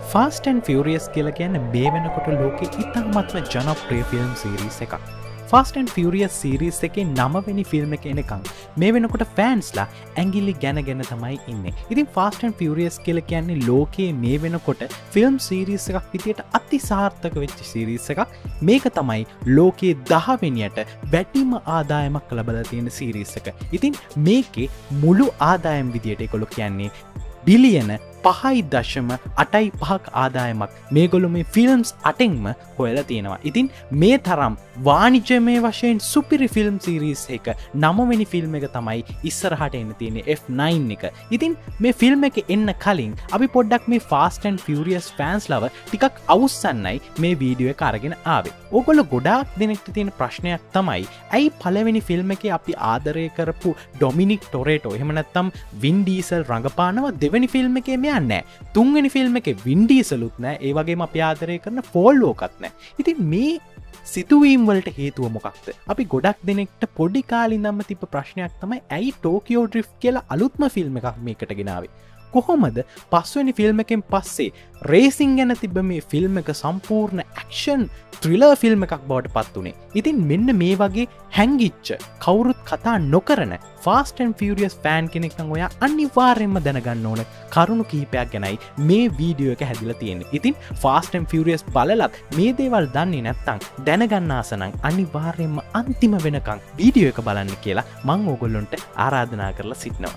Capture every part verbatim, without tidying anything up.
Fast and ෆියුරියස් කියලා කියන්නේ මේ වෙනකොට ලෝකේ ඉතාමත්ම ජනප්‍රිය ෆිල්ම් සීරීස් එකක්. ෆාස්ට් ඇන්ඩ් ෆියුරියස් සීරීස් එකේ නවවෙනි ෆිල්ම් එක එනකන් මේ වෙනකොට ෆෑන්ස්ලා ඇඟිලි ගැනගෙන තමයි ඉන්නේ. ඉතින් ෆාස්ට් ඇන්ඩ් ෆියුරියස් කියලා කියන්නේ ලෝකයේ මේ වෙනකොට ෆිල්ම් සීරීස් එකක් විදියට අතිසාර්ථක වෙච්ච සීරීස් එකක්. මේක තමයි ලෝකයේ දහවෙනියට වැඩිම ආදායමක් ලබලා තියෙන සීරීස් එක. ඉතින් මේකේ මුළු ආදායම් විදියට ඒගොල්ලෝ කියන්නේ බිලියන පහයි දශම අටයි පහක් ආදායමක් මේගොල්ලෝ මේ ෆිල්ම්ස් අටෙන්ම හොයලා තියෙනවා. ඉතින් මේ තරම් වාණිජමය වශයෙන් සුපිරි ෆිල්ම් සීරීස් එක නවවෙනි ෆිල්ම් එක තමයි ඉස්සරහට එන්න තියෙන්නේ එෆ් නයින් එක. ඉතින් මේ ෆිල්ම් එක එන්න කලින් අපි පොඩ්ඩක් මේ ෆාස්ට් ඇන්ඩ් ෆියුරියස් ෆෑන්ස් ලව ටිකක් අවුස්සන්නයි මේ වීඩියෝ එක අරගෙන ආවේ. ඕගොල්ලෝ ගොඩාක් දෙනෙක්ට තියෙන ප්‍රශ්නයක් තමයි ඇයි පළවෙනි ෆිල්ම් එකේ අපි ආදරය කරපු ඩොමිනික් ටොරේටෝ එහෙම නැත්නම් වින් ඩීසල් රඟපානවා දෙවෙනි ෆිල්ම් එකේ නෑ තුන්වෙනි ෆිල්ම් එක වින් ඩීසලුත් නෑ ඒ වගේම අපි ආදරය කරන පෝල් වෝකත් නෑ. ඉතින් මේ සිතුවීම් වලට හේතුව මොකක්ද? අපි ගොඩක් දෙනෙක්ට පොඩි කාලේ ඉඳන්ම තිබ්බ ප්‍රශ්නයක් තමයි ඇයි ටෝකියෝ ඩ්‍රිෆ්ට් කියලා අලුත්ම ෆිල්ම් එකක් මේකට ගෙනාවේ? කොහොමද පස්වෙනි ෆිල්ම් එකෙන් පස්සේ රේසින් ගැන තිබ්බ මේ ෆිල්ම් එක සම්පූර්ණ ඇක්ෂන් ත්‍රිලර් ෆිල්ම් එකක් බවට පත් වුණේ. ඉතින් මෙන්න මේ වගේ හැංගිච්ච කවුරුත් කතා නොකරන ෆාස්ට් ඇන්ඩ් ෆියුරියස් ෆෑන් කෙනෙක් නම් ඔයා අනිවාර්යෙන්ම දැනගන්න ඕන කරුණු කිහිපයක් ගැනයි මේ වීඩියෝ එක හැදිලා තියෙන්නේ. ඉතින් ෆාස්ට් ඇන්ඩ් ෆියුරියස් බලලත් මේ දේවල් දන්නේ නැත්නම් දැනගන්න ආස නම් අනිවාර්යෙන්ම අන්තිම වෙනකන් වීඩියෝ එක බලන්න කියලා මම ඕගොල්ලන්ට ආරාධනා කරලා සිටිනවා.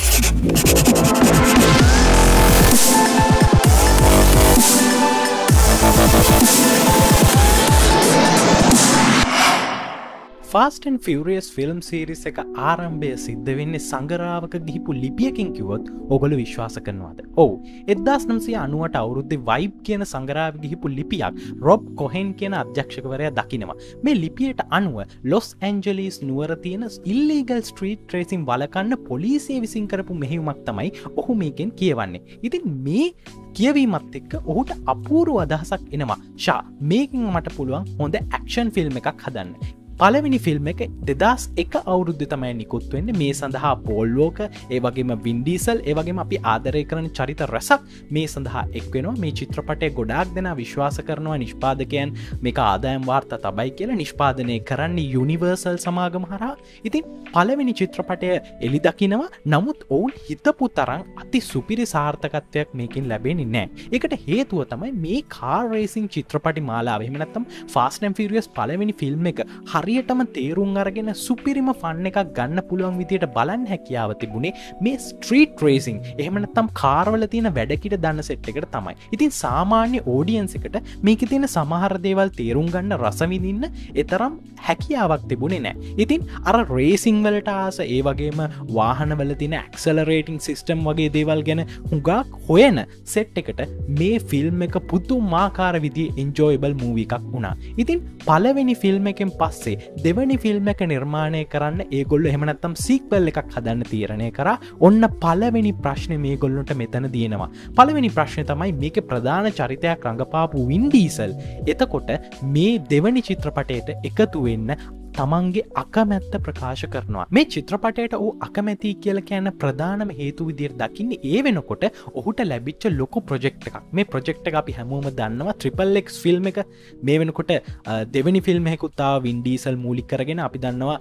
Fast and Furious film series එක ආරම්භය සිද්ධ වෙන්නේ සංගරාවක ගිහිපු ලිපියකින් කිව්වොත් ඔයගොල්ලෝ විශ්වාස කරනවද? ඔව්. එක්දාස් නවසිය අනූඅට අවුරුද්දේ වයිබ් කියන සංගරාවේ ගිහිපු ලිපියක් රොබ් කොහෙන් කියන අධ්‍යක්ෂකවරයා දකිනවා. මේ ලිපියට අනුව ලොස් ඇන්ජලිස් නුවර තියෙන ඉල්ලීගල් ස්ට්‍රීට් රේසින් වළකන්න පොලිසිය විසින් කරපු මෙහෙයුමක් තමයි ඔහු මේකෙන් කියවන්නේ. ඉතින් මේ කියවීමත් එක්ක ඔහුට අපූර්ව අදහසක් එනවා. ෂා මේකෙන් මට පුළුවන් හොඳ ඇක්ෂන් ෆිල්ම් එකක් හදන්න. පළවෙනි ෆිල්ම් එක දෙදස් එක අවුරුද්දේ තමයි නිකුත් වෙන්නේ. මේ සඳහා පෝල් වෝකර් ඒ වගේම වින් ඩීසල් ඒ වගේම අපි ආදරය කරන චරිත රසක් මේ සඳහා එක් වෙනවා. මේ චිත්‍රපටය ගොඩාක් දෙනා විශ්වාස කරනවා නිෂ්පාදකයන් මේක ආදායම් වාර්තා තබයි කියලා. නිෂ්පාදනය කරන්නේ යුනිවර්සල් සමාගම හරහා. ඉතින් පළවෙනි චිත්‍රපටය එළි දකිනවා. නමුත් ඔවුන් හිතපු තරම් අති සුපිරි සාර්ථකත්වයක් මේකෙන් ලැබෙන්නේ නැහැ. ඒකට හේතුව තමයි මේ කාර් රේසින් චිත්‍රපටි මාලාව. එහෙම නැත්නම් ෆාස්ට් ඇන්ඩ් ෆියුරියස් පළවෙනි ෆිල්ම් එක හරියටම තේරුම් අරගෙන සුපිරිම ෆන් එකක් ගන්න පුළුවන් විදියට බලන්න හැකියාව තිබුණේ මේ ස්ට්‍රීට් රේසින් එහෙම නැත්නම් කාර්වල තියෙන වැඩකිට දන්න සෙට් එකට තමයි. ඉතින් සාමාන්‍ය ඔඩියන්ස් එකට මේකේ තියෙන සමහර දේවල් තේරුම් ගන්න රස විඳින්න ඒතරම් හැකියාවක් තිබුණේ නැහැ. ඉතින් අර රේසින් වලට ආස ඒ වගේම වාහනවල තියෙන ඇක්සලරේටින් සිස්ටම් වගේ දේවල් ගැන හුඟක් හොයන සෙට් එකට මේ ෆිල්ම් එක පුදුමාකාර විදිහේ එන්ජොයබල් මූවි එකක් වුණා. ඉතින් පළවෙනි ෆිල්ම් එකෙන් පස්සේ දෙවනි ෆිල්ම් එක නිර්මාණය කරන්න ඒගොල්ලෝ එහෙම නැත්නම් සීක්වල් එකක් හදන්න තීරණය කරා. ඔන්න පළවෙනි ප්‍රශ්නේ මේගොල්ලන්ට මෙතන දිනනවා. පළවෙනි ප්‍රශ්නේ තමයි මේකේ ප්‍රධාන චරිතයක් රඟපාපු වින් ඩීසල් එතකොට මේ දෙවනි චිත්‍රපටයට එකතු වෙන්න තමන්ගේ අකමැත්ත ප්‍රකාශ කරනවා. මේ චිත්‍රපටයට ඔහු අකමැති කියලා කියන ප්‍රධානම හේතුව විදිහට දකින්නේ ඒ වෙනකොට ඔහුට ලැබිච්ච ලොකු ප්‍රොජෙක්ට් එකක්. මේ ප්‍රොජෙක්ට් එක අපි හැමෝම දන්නවා ට්‍රිපල් එක්ස් ෆිල්ම් එක. මේ වෙනකොට දෙවෙනි ෆිල්ම් එකකුත් ආවා වින් ඩීසල් මූලික කරගෙන. අපි දන්නවා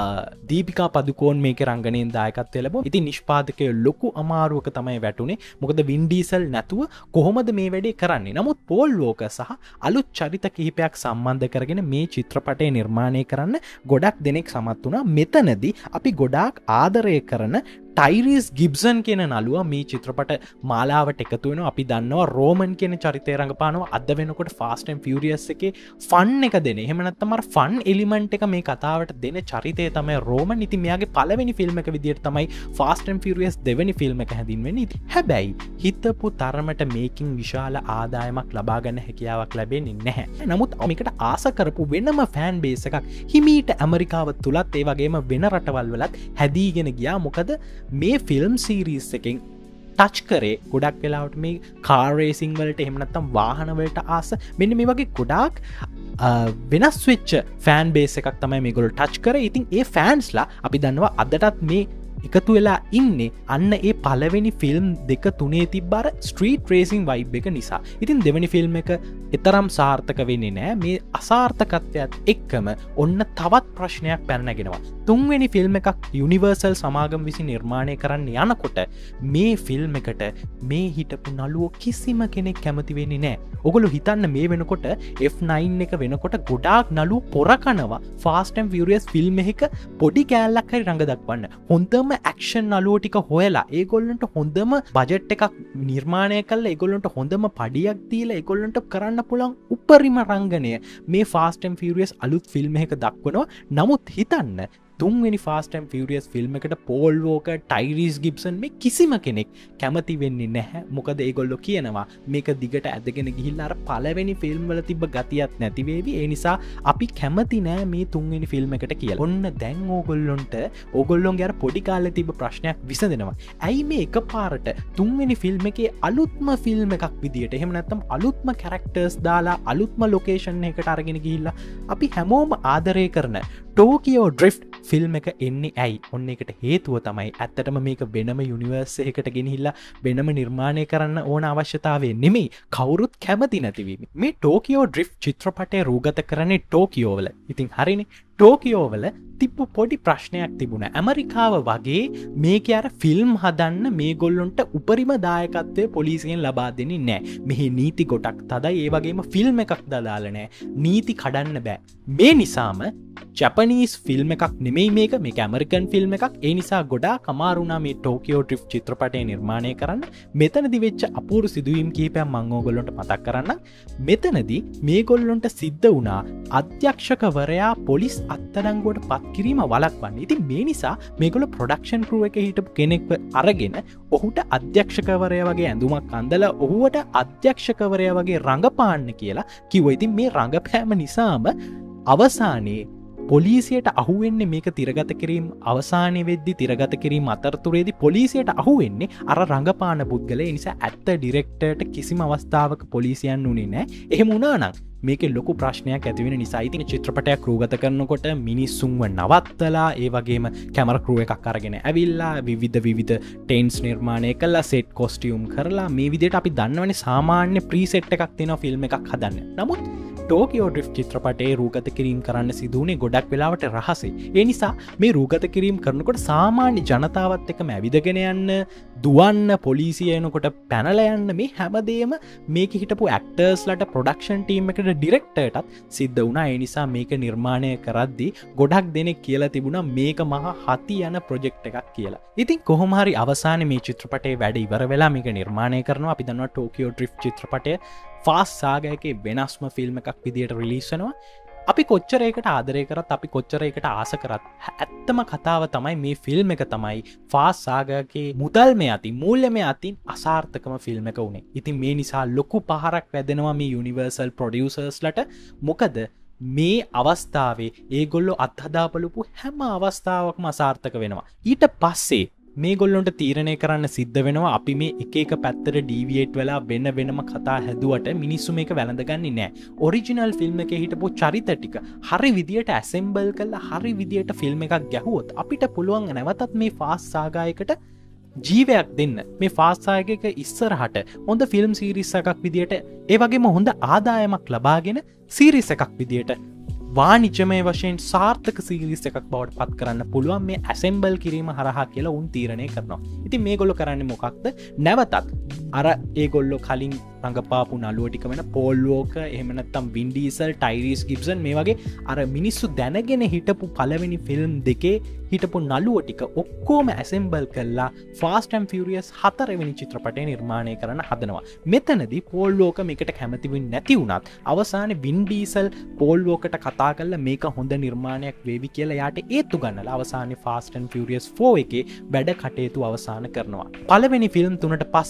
දීපිකා පදුකෝන් මේකේ රංගනයෙන් දායකත්වය ලැබුවා. ඉතින් නිෂ්පාදකයෝ ලොකු අමාරුවක තමයි වැටුනේ. මොකද වින් ඩීසල් නැතුව කොහොමද මේ වැඩේ කරන්නේ? නමුත් පෝල් වෝකර් සහ අලුත් චරිත කිහිපයක් සම්බන්ධ කරගෙන මේ චිත්‍රපටය නිර්මාණය කරන්න ගොඩක් දෙනෙක් සමත් වුණා. මෙතනදී අපි ගොඩාක් ආදරය කරන ටයිරිස් ගිබ්සන් කියන නළුවා මේ චිත්‍රපට මාලාවට එකතු වෙනවා. අපි දන්නවා රෝමන් කියන චරිතය රඟපානවා. අද වෙනකොට ෆාස්ට් ඇන්ඩ් ෆියුරියස් එකේ ෆන් එක දෙන. එහෙම නැත්නම් අර ෆන් එලිමන්ට් එක මේ කතාවට දෙන චරිතය තමයි රෝමන්. ඉතින් මෙයාගේ පළවෙනි ෆිල්ම් එක විදියට තමයි ෆාස්ට් ඇන්ඩ් ෆියුරියස් දෙවෙනි ෆිල්ම් එක හැදින්වෙන්නේ. හැබැයි හිතපු තරමට මේකින් විශාල ආදායමක් ලබා ගන්න හැකියාවක් ලැබෙන්නේ නැහැ. නමුත් මේකට ආස කරපු වෙනම ෆෑන් බේස් එකක් හිමීට ඇමරිකාව තුලත් ඒ වගේම වෙන රටවල් වලත් හැදීගෙන ගියා. මොකද මේ ෆිල්ම් සීරීස් එකෙන් ටච් කරේ ගොඩක් වෙලාවට මේ කාර් රේසින් වලට එහෙම නැත්නම් වාහන වලට ආස මෙන්න මේ වගේ ගොඩාක් වෙනස් වෙච්ච ෆෑන් බේස් එකක් තමයි මේගොල්ලෝ ටච් කරේ. ඉතින් ඒ ෆෑන්ස්ලා අපි දන්නවා අදටත් මේ එකතු වෙලා ඉන්නේ අන්න ඒ පළවෙනි ෆිල්ම් දෙක තුනේ තිබ්බර ස්ට්‍රීට් රේසින් වයිබ් එක නිසා. ඉතින් දෙවැනි ෆිල්ම් එක එතරම් සාර්ථක වෙන්නේ නෑ. මේ අසාර්ථකත්වයත් එක්කම ඔන්න තවත් ප්‍රශ්නයක් පැනනගෙනවා. තුන්වෙනි ෆිල්ම් එකක් යුනිවර්සල් සමාගම් විසින් නිර්මාණය කරන්න යනකොට මේ ෆිල්ම් එකට මේ හිටපු නළුවෝ කිසිම කෙනෙක් කැමති වෙන්නේ නෑ. ඔගොල්ලෝ හිතන්න මේ වෙනකොට එෆ් නයින් එක වෙනකොට ගොඩාක් නළුවෝ පොරකනවා ෆාස්ට් ඇන්ඩ් ෆියුරියස් ෆිල්ම් එකක පොඩි කෑල්ලක් හරි රඟ දක්වන්න. හොඳම ඇක්ෂන් නළුවෝ ටික හොයලා ඒගොල්ලන්ට හොඳම බජට් එකක් නිර්මාණය කරලා ඒගොල්ලන්ට හොඳම පඩියක් දීලා ඒගොල්ලන්ට කරන්න පුළුවන් උපරිම රංගනය මේ ෆාස්ට් ඇන්ඩ් ෆියුරියස් අලුත් ෆිල්ම් එකක දක්වනවා. නමුත් හිතන්න තුන්වෙනි ෆාස්ට් ඇන්ඩ් ෆියුරියස් ෆිල්ම් එකට පෝල් වෝකර්, ටයිරීස් ගිබ්සන් මේ කිසිම කෙනෙක් කැමති වෙන්නේ නැහැ. මොකද ඒගොල්ලෝ කියනවා මේක දිගට ඇදගෙන ගිහිල්ලා අර පළවෙනි ෆිල්ම් වල තිබ්බ ගතියක් නැති වේවි. ඒ නිසා අපි කැමති නෑ මේ තුන්වෙනි ෆිල්ම් එකට කියලා. ඔන්න දැන් ඕගොල්ලොන්ට ඕගොල්ලොන්ගේ අර පොඩි කාලේ තිබ්බ ප්‍රශ්නයක් විසඳෙනවා. ඇයි මේ එකපාරට තුන්වෙනි ෆිල්ම් එකේ අලුත්ම ෆිල්ම් එකක් විදියට එහෙම නැත්නම් අලුත්ම කැරක්ටර්ස් දාලා අලුත්ම ලොකේෂන් එකකට අරගෙන ගිහිල්ලා අපි හැමෝම ආදරය කරන ටෝකියෝ ඩ්‍රිෆ්ට් ෆිල්ම් එක එන්නේ ඇයි? ඔන්න එකට හේතුව තමයි ඇත්තටම මේක වෙනම යුනිවර්ස් එකකට ගෙනහිල්ලා වෙනම නිර්මාණය කරන්න ඕන අවශ්‍යතාවය නෙමෙයි, කවුරුත් කැමති නැතිවීම. මේ ටෝකියෝ ඩ්‍රිෆ්ට් චිත්‍රපටය රූගත කරන්නේ ටෝකියෝ වල. ඉතින් හරිනේ ටෝකියෝ වල තිබ්බ පොඩි ප්‍රශ්නයක් තිබුණා. ඇමරිකාව වගේ මේක අර ෆිල්ම් හදන්න මේගොල්ලොන්ට උපරිම දායකත්වය පොලිසියෙන් ලබා දෙන්නේ නැහැ. මෙහි නීති ගොඩක් තදයි, ඒ වගේම ෆිල්ම් එකක් දාලා නැහැ. නීති කඩන්න බෑ. මේ නිසාම ජපනීස් ෆිල්ම් එකක් නෙමෙයි මේක, මේක ඇමරිකන් ෆිල්ම් එකක්. ඒ නිසා ගොඩාක් අමාරු වුණා මේ ටෝකියෝ ඩ්‍රිෆ්ට් චිත්‍රපටය නිර්මාණය කරන්න. මෙතනදි වෙච්ච අපූර්ව සිදුවීම් කිහිපයක් මම ඕගොල්ලන්ට මතක් කරන්නම්. මෙතනදි මේගොල්ලොන්ට සිද්ධ වුණා අධ්‍යක්ෂකවරයා පොලිස් අත්අඩංගුවට පත් කිරීම වළක්වන්න. ඉතින් මේ නිසා මේගොල්ලෝ ප්‍රොඩක්ෂන් ක්‍රූ එකේ හිටපු කෙනෙක්ව අරගෙන ඔහුට අධ්‍යක්ෂකවරයා වගේ ඇඳුමක් අඳලා ඔහුවට අධ්‍යක්ෂකවරයා වගේ රඟපාන්න කියලා කිව්වා. ඉතින් මේ රඟපෑම නිසාම අවසානයේ පොලිසියට අහුවෙන්නේ මේක තිරගත කිරීම අවසානයේ වෙද්දි තිරගත කිරීම අතරතුරේදී පොලිසියට අහුවෙන්නේ අර රඟපාන පුද්ගලයා. ඒ නිසා ඇත්ත ඩිරෙක්ටර්ට කිසිම අවස්ථාවක පොලිසියන් උනේ නැහැ. එහෙම වුණා නම් මේකේ ලොකු ප්‍රශ්නයක් ඇති වෙන නිසා ඉතින් චිත්‍රපටයක් රූගත කරනකොට මිනිස්සුන්ව නවත්තලා ඒ වගේම කැමරා ක්‍රූ එකක් අරගෙන ඇවිල්ලා විවිධ විවිධ ටෙන්ස් නිර්මාණය කළා, සෙට් කොස්ටියුම් කරලා මේ විදිහට අපි දන්නවනේ සාමාන්‍ය ප්‍රීසෙට් එකක් තියෙනවා ෆිල්ම් එකක් හදන්න. නමුත් ටෝකියෝ ඩ්‍රිෆ්ට් චිත්‍රපටයේ රූගත කිරීම කරන්න සිදුවුණේ ගොඩක් වෙලාවට රහසේ. ඒ නිසා මේ රූගත කිරීම කරනකොට සාමාන්‍ය ජනතාවත් එක්කම ඇවිදගෙන යන්න, දුවන්න, පොලිසිය එනකොට පැනලා යන්න මේ හැමදේම මේක හිටපු ඇක්ටර්ස්ලාට, ප්‍රොඩක්ෂන් ටීම් එකට, ඩිරෙක්ටර්ටත් සිද්ධ වුණා. ඒ නිසා මේක නිර්මාණය කරද්දී ගොඩක් දෙනෙක් කියලා තිබුණා මේක මහා හති යන ප්‍රොජෙක්ට් එකක් කියලා. ඉතින් කොහොම හරි අවසානයේ මේ චිත්‍රපටයේ වැඩ ඉවර වෙලා මේක නිර්මාණය කරනවා. අපි දන්නවා ටෝකියෝ ඩ්‍රිෆ්ට් චිත්‍රපටය ෆාස්ට් සාගයකේ වෙනස්ම ෆිල්ම් එකක් විදියට රිලීස් වෙනවා. අපි කොච්චර ඒකට ආදරය කරත්, අපි කොච්චර ඒකට ආස කරත්, ඇත්තම කතාව තමයි මේ ෆිල්ම් එක තමයි ෆාස්ට් සාගයකේ මුදල්ම අතින්, මූල්‍යම අතින් අසාර්ථකම ෆිල්ම් එක වුණේ. ඉතින් මේ නිසා ලොකු පහරක් වැදෙනවා මේ යුනිවර්සල් ප්‍රොඩියුසර්ස්ලට. මොකද මේ අවස්ථාවේ ඒගොල්ලෝ අත්හදාපලපු හැම අවස්ථාවක්ම අසාර්ථක වෙනවා. ඊට පස්සේ මේ ගොල්ලොන්ට තීරණය කරන්න සිද්ධ වෙනවා අපි මේ එක එක පැත්තට ඩීවියේට් වෙලා වෙන වෙනම කතා හැදුවට මිනිස්සු මේක වැළඳගන්නේ නැහැ. ඔරිජිනල් ෆිල්ම් එකේ හිටපු චරිත ටික හරි විදියට ඇසෙම්බල් කරලා හරි විදියට ෆිල්ම් එකක් ගැහුවොත් අපිට පුළුවන් නැවතත් මේ ෆාස්ට් සාගයකට ජීවයක් දෙන්න. මේ ෆාස්ට් සාගයක ඉස්සරහට හොඳ ෆිල්ම් සීරීස් එකක් විදියට, ඒ වගේම හොඳ ආදායමක් ලබාගෙන සීරීස් එකක් විදියට වානිජමය වශයෙන් සාර්ථක සීරීස් එකක් බවට පත් කරන්න පුළුවන් මේ ඇසෙම්බල් කිරීම හරහා කියලා උන් තීරණය කරනවා. ඉතින් මේගොල්ලෝ කරන්නේ මොකක්ද? නැවතත් අර ඒගොල්ලෝ කලින් රඟපාපු නළුවෝ ටික වෙන පෝල් වෝකර්, එහෙම නැත්නම් වින් ඩීසල්, ටයිරීස් ගිබ්සන් මේ වගේ අර මිනිස්සු දැනගෙන හිටපු පළවෙනි ෆිල්ම් දෙකේ හිටපු නළුවෝ ටික ඔක්කොම ඇසෙම්බල් කරලා ෆාස්ට් ඇන්ඩ් ෆියුරියස් හතරවෙනි චිත්‍රපටය නිර්මාණය කරන්න හදනවා. මෙතනදී පෝල් වෝකර් මේකට කැමති වෙන්නේ නැති වුණත් අවසානයේ වින් ඩීසල් පෝල් වෝකර්ට කතා කරලා මේක හොඳ නිර්මාණයක් වේවි කියලා යාට ඒත්තු ගන්නලා අවසානයේ ෆාස්ට් ඇන්ඩ් ෆියුරියස් ෆෝර් එකේ වැඩ කටයුතු අවසන් කරනවා. පළවෙනි ෆිල්ම් තුනට පස්සේ ඔන්න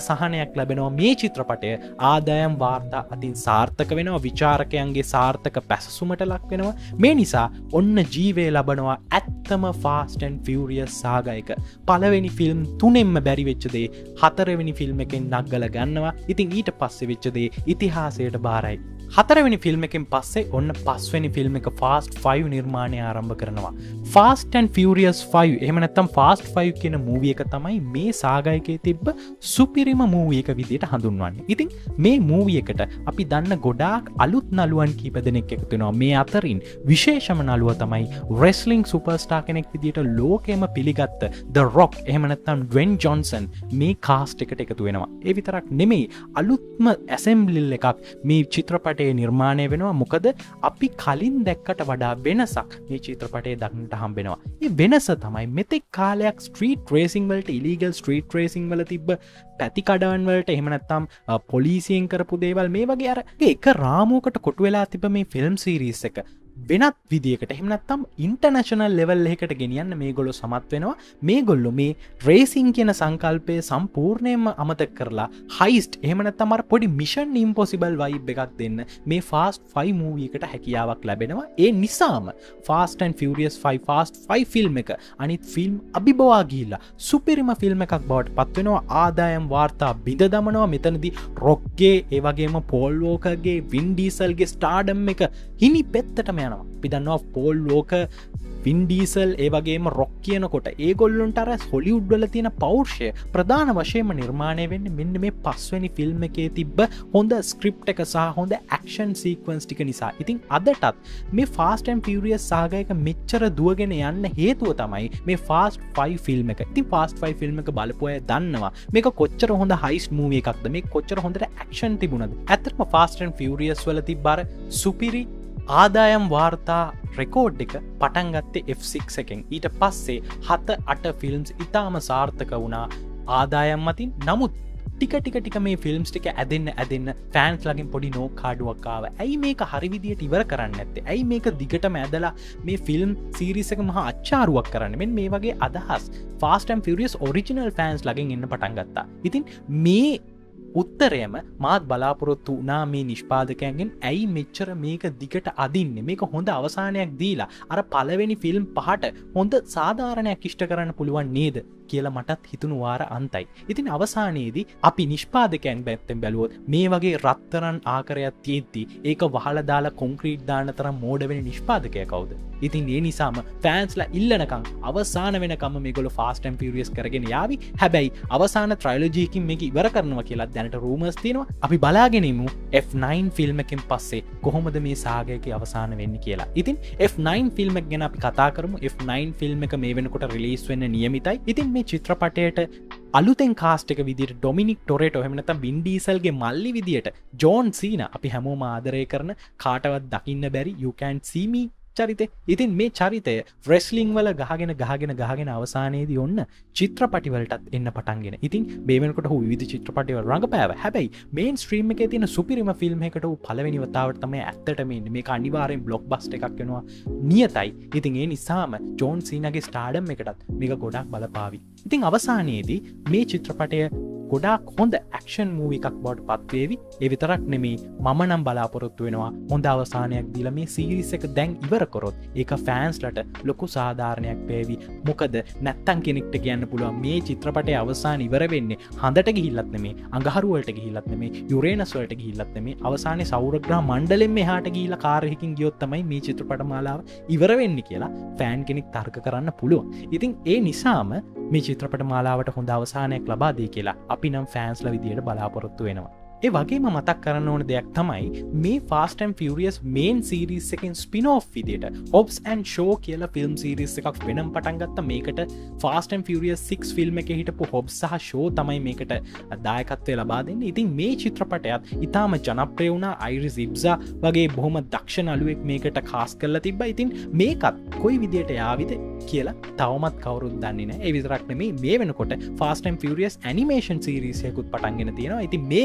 සහනයක් ලැබෙනවා මේ චිත්‍රපටය ආදායම් වාර්තා අතින් සාර්ථක වෙනවා විචාරකයන්ගේ සාර්ථක පැසසුමට ලක් වෙනවා මේ නිසා ඔන්න ජීවය ලබනවා ඇත්තම Fast and Furious සාගයක පළවෙනි ෆිල්ම් තුනෙන්ම බැරි වෙච්ච දේ හතරවෙනි ෆිල්ම් එකෙන් නග්ගල ගන්නවා ඉතින් ඊට පස්සේ වෙච්ච දේ ඉතිහාසයට බාරයි හතරවෙනි ෆිල්ම් එකෙන් පස්සේ ඔන්න පස්වෙනි ෆිල්ම් එක Fast ෆයිව් නිර්මාණය ආරම්භ කරනවා Fast and Furious ෆයිව් එහෙම නැත්නම් Fast ෆයිව් කියන මූවි එක තමයි මේ සාගයකේ තිබ්බ සුපිරිම මූවි එක විදිහට හඳුන්වන්නේ. ඉතින් මේ මූවි එකට අපි දන්න ගොඩාක් අලුත් නළුවන් කීප දෙනෙක් එකතු වෙනවා. මේ අතරින් විශේෂම නළුව තමයි රෙස්ලිං සුපර්ස්ටාර් කෙනෙක් විදිහට ලෝකෙම පිළිගත්ත The Rock එහෙම නැත්නම් ඩ්වෙන් ජොන්සන් මේ කාස්ට් එකට එකතු වෙනවා. ඒ විතරක් නෙමෙයි අලුත්ම ඇසෙම්බ්ලි එකක් මේ චිත්‍රපටයේ නිර්මාණය වෙනවා. මොකද අපි කලින් දැක්කට වඩා වෙනසක් මේ චිත්‍රපටයේ දක්නට හම්බෙනවා. මේ වෙනස තමයි මෙතෙක් කාලයක් ස්ට්‍රීට් රේසිං වලට ඉලීගල් ස්ට්‍රීට් රේසිං වල තිබ්බ පැති කඩවන් වලට එහෙම නැත්නම් පොලිසියෙන් කරපු දේවල් මේ වගේ අර එක රාමුවකට කොටු වෙලා තිබ්බ මේ ෆිල්ම් සීරීස් එක වෙනත් විදියකට එහෙම නැත්නම් ඉන්ටර්නැෂනල් ලෙවල් එකකට ගෙනියන්න මේගොල්ලෝ සමත් වෙනවා. මේගොල්ලෝ මේ රේසිං කියන සංකල්පය සම්පූර්ණයෙන්ම අමතක කරලා හයිස්ට් එහෙම නැත්නම් අර පොඩි මිෂන් ඉම්පොසිබල් වයිබ් එකක් දෙන්න මේ Fast ෆයිව් මූවි එකට හැකියාවක් ලැබෙනවා. ඒ නිසාම Fast and Furious five Fast five film එක අනිත් ෆිල්ම් අභිබවා ගිහිල්ලා සුපිරිම ෆිල්ම් එකක් බවට පත් වෙනවා. ආදායම් වාර්තා බිඳ දමනවා. මෙතනදී රොක්ගේ ඒ වගේම පෝල් වෝකර්ගේ වින් ඩීසල්ගේ ස්ටාර්ඩම් එක හිනි පෙත්තටම යනවා. අපි දන්නවා පෝල් වෝකර් වින් ඩීසල් ඒ වගේම රොක් කියනකොට ඒගොල්ලොන්ට අර හොලිවුඩ් වල තියෙන පෞරුෂය ප්‍රධාන වශයෙන්ම නිර්මාණය වෙන්නේ මෙන්න මේ පස්වෙනි ෆිල්ම් එකේ තිබ්බ හොඳ ස්ක්‍රිප්ට් එක සහ හොඳ ඇක්ෂන් සීක්වන්ස් ටික නිසා. ඉතින් අදටත් මේ Fast and Furious සාගයක මෙච්චර දුවගෙන යන්න හේතුව තමයි මේ Fast ෆයිව් ෆිල්ම් එක. ඉතින් Fast ෆයිව් ෆිල්ම් එක බලපු අය දන්නවා මේක කොච්චර හොඳ හයිස්ට් මූවි එකක්ද මේක කොච්චර හොඳට ඇක්ෂන් තිබුණද. ඇත්තටම Fast and Furious වල තිබ්බ අර සුපිරි ආදායම් වාර්තා රෙකෝඩ් එක පටන් ගත්තේ එෆ් සික්ස් එකෙන්. ඊට පස්සේ හත අට ෆිල්ම්ස් ඉතාම සාර්ථක වුණා ආදායම් මතින්. නමුත් ටික ටික ටික මේ ෆිල්ම්ස් ටික ඇදෙන්න ඇදෙන්න ෆෑන්ස් ලගෙන් පොඩි නෝකාඩුවක් ආවා. ඇයි මේක හරි විදියට ඉවර කරන්නේ නැත්තේ? ඇයි මේක දිගටම ඇදලා මේ ෆිල්ම් සීරීස් එක මහා අච්චාරුවක් කරන්නේ? මෙන්න මේ වගේ අදහස් Fast and Furious original fans ලගෙන් එන්න පටන් ගත්තා. ඉතින් මේ උත්තරයම මාත් බලාපොරොත්තු වුණා මේ නිෂ්පාදකයන්ගෙන් ඇයි මෙච්චර මේක දිගට අදින්නේ මේක හොඳ අවසානයක් දීලා අර පළවෙනි ෆිල්ම් පහට හොඳ සාධාරණයක් ඉෂ්ට කරන්න පුළුවන් නේද කියලා මටත් හිතුණු වාර අන්තයි. ඉතින් අවසානයේදී අපි නිෂ්පාදකයන් පැත්තෙන් බැලුවොත් මේ වගේ රත්තරන් ආකාරයක් තියෙද්දි ඒක වහලා දාලා කොන්ක්‍රීට් දාන්න තරම් මෝඩ වෙන නිෂ්පාදකයා කවුද? ඉතින් ඒ නිසාම ෆෑන්ස්ලා ඉල්ලනකම් අවසාන වෙනකම් මේගොල්ලෝ Fast and Furious කරගෙන යාවි. හැබැයි අවසාන ට්‍රයිලොජි එකකින් මේක ඉවර කරනවා කියලා දැනට රූමර්ස් තියෙනවා. අපි බලාගෙන ඉමු එෆ් නයින් ෆිල්ම් එකෙන් පස්සේ කොහොමද මේ සාගයකේ අවසාන වෙන්නේ කියලා. ඉතින් එෆ් නයින් ෆිල්ම් එක ගැන අපි කතා කරමු. එෆ් නයින් ෆිල්ම් එක මේ වෙනකොට රිලීස් වෙන්න නියමිතයි. ඉතින් මේ චිත්‍රපටයට අලුතෙන් කාස්ට් එක විදිහට ඩොමිනික් ටොරේටෝ එහෙම නැත්නම් වින් ඩීසල්ගේ මල්ලි විදිහට ජෝන් සීනා අපි හැමෝම ආදරය කරන කාටවත් දකින්න බැරි You Can't See Me චරිතය. ඉතින් මේ චරිතය රෙස්ලිං වල ගහගෙන ගහගෙන ගහගෙන අවසානයේදී ඔන්න චිත්‍රපටි වලටත් එන්න පටන්ගෙන. ඉතින් මේ වෙනකොට ඔහු විවිධ චිත්‍රපටි වල රඟපෑවා. හැබැයි මේන් ස්ට්‍රීම් එකේ තියෙන සුපිරිම ෆිල්ම් එකකට ඔහු පළවෙනි වතාවට තමයි ඇත්තටම ඉන්නේ. මේක අනිවාර්යෙන් බ්ලොක්බස්ටර් එකක් වෙනවා නියතයි. ඉතින් ඒ නිසාම ජෝන් සීනාගේ ස්ටාර්ඩම් එකටත් මේක ගොඩක් බලපාවි. ඉතින් අවසානයේදී මේ චිත්‍රපටය ගොඩාක් හොඳ ඇක්ෂන් මූවි එකක් බවට පත්වේවි. ඒ විතරක් නෙමෙයි මම නම් බලාපොරොත්තු වෙනවා හොඳ අවසානයක් දීලා මේ සීරීස් එක දැන් ඉවර කරොත් ඒක ෆෑන්ස්ලට ලොකු සාධාරණයක් වේවි. මොකද නැත්තම් කෙනෙක්ට කියන්න පුළුවන් මේ චිත්‍රපටයේ අවසාන ඉවර වෙන්නේ හඳට ගිහිල්ලත් නෙමෙයි, අඟහරු වලට ගිහිල්ලත් නෙමෙයි, යුරේනස් වලට ගිහිල්ලත් නෙමෙයි, අවසානයේ සෞරග්‍රහ මණ්ඩලෙන් මෙහාට ගිහිල්ලා කාර් එකකින් ගියොත් තමයි මේ චිත්‍රපට මාලාව ඉවර වෙන්නේ කියලා ෆෑන් කෙනෙක් තර්ක කරන්න පුළුවන්. ඉතින් ඒ නිසාම මේ චිත්‍රපට මාලාවට හොඳ අවසානයක් ලබා දෙයි කියලා අපි නම් ෆෑන්ස්ලා විදියට බලාපොරොත්තු වෙනවා. ඒ වගේම මතක් කරන්න ඕන දෙයක් තමයි මේ Fast and Furious main series එකෙන් spin-off විදියට Hobbs and Shaw කියලා ෆිල්ම් සීරීස් එකක් වෙනම පටන් ගත්තා. මේකට Fast and Furious six film එකේ හිටපු Hobbs සහ Shaw තමයි මේකට දායකත්වය ලබා දෙන්නේ. ඉතින් මේ චිත්‍රපටයත් ඉතාම ජනප්‍රිය වුණා. Idris Elba වගේ බොහොම දක්ෂ නළුවෙක් මේකට කාස්ට් කරලා තිබ්බා. ඉතින් මේකත් කොයි විදියට යාවිද කියලා තවමත් කවුරුත් දන්නේ නැහැ. ඒ විතරක් නෙමෙයි මේ වෙනකොට Fast and Furious animation series එකකුත් පටන්ගෙන තියෙනවා. ඉතින් මේක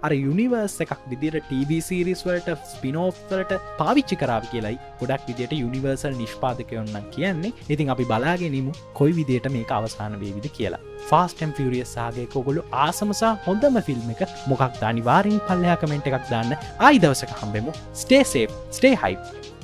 අර යුනිවර්ස් එකක් විදිට ටීවී සීරිස් වලට ස්පිනෝෆ්වලට පාවිච්චි කරාව කියලයි ගොඩක් විදිට යුනිවර්සල් නිෂ්පාදකයොන්නම් කියන්නේ. ඉතින් අපි බලාගෙනමු කොයි විදියට මේක අවසාන වේවිද කියලා. ෆාස්ට් ඇන්ඩ් ෆියුරියස් සාගයක ඔයගොල්ලෝ ආසමසා හොඳම ෆිල්ම් එක මොකක්ද අනිවාර්යෙන් පල්ලෙහා කමෙන්ට් එකක් දාන්න. ආයි දවසක හම්බෙමු. Stay safe, stay hype.